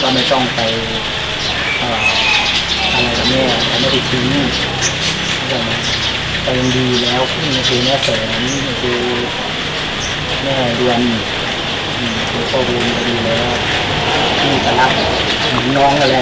ก็ไม่ต้องไปอะไรกับแม่ไม่ได้ทิ้งก็ยังดีแล้วนี่คือแม่เสริมนี่คือแม่เดือนคือพ่อบุญก็ดีแล้วที่จะรับน้องกันแหละ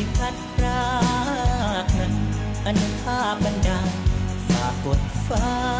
อนุภาพบันดาลฝากกดฟ้า